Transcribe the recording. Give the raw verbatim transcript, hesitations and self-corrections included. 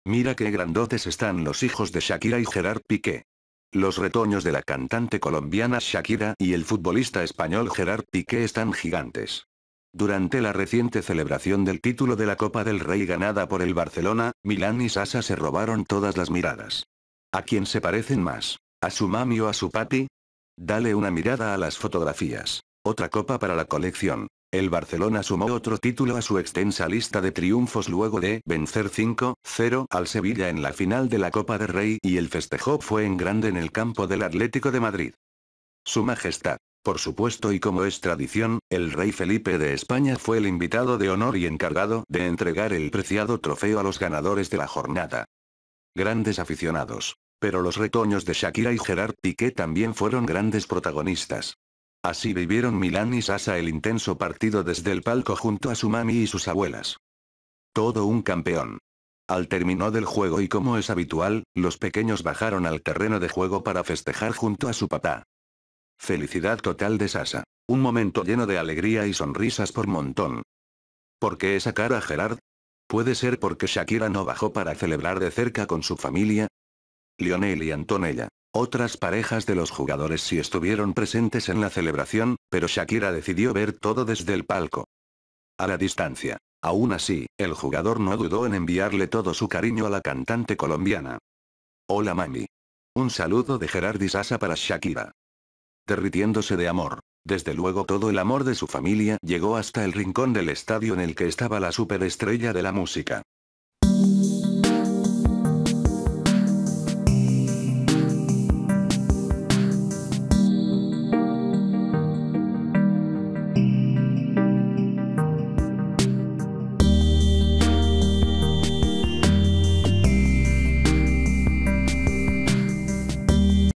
Mira qué grandotes están los hijos de Shakira y Gerard Piqué. Los retoños de la cantante colombiana Shakira y el futbolista español Gerard Piqué están gigantes. Durante la reciente celebración del título de la Copa del Rey ganada por el Barcelona, Milán y Sasa se robaron todas las miradas. ¿A quién se parecen más? ¿A su mami o a su papi? Dale una mirada a las fotografías. Otra copa para la colección. El Barcelona sumó otro título a su extensa lista de triunfos luego de vencer cinco cero al Sevilla en la final de la Copa del Rey y el festejo fue en grande en el campo del Atlético de Madrid. Su Majestad. Por supuesto y como es tradición, el rey Felipe de España fue el invitado de honor y encargado de entregar el preciado trofeo a los ganadores de la jornada. Grandes aficionados. Pero los retoños de Shakira y Gerard Piqué también fueron grandes protagonistas. Así vivieron Milán y Sasa el intenso partido desde el palco junto a su mami y sus abuelas. Todo un campeón. Al término del juego y como es habitual, los pequeños bajaron al terreno de juego para festejar junto a su papá. Felicidad total de Sasa. Un momento lleno de alegría y sonrisas por montón. ¿Por qué esa cara, Gerard? ¿Puede ser porque Shakira no bajó para celebrar de cerca con su familia? Lionel y Antonella. Otras parejas de los jugadores sí estuvieron presentes en la celebración, pero Shakira decidió ver todo desde el palco. A la distancia. Aún así, el jugador no dudó en enviarle todo su cariño a la cantante colombiana. Hola mami. Un saludo de Gerard y Sasa para Shakira. Derritiéndose de amor. Desde luego todo el amor de su familia llegó hasta el rincón del estadio en el que estaba la superestrella de la música.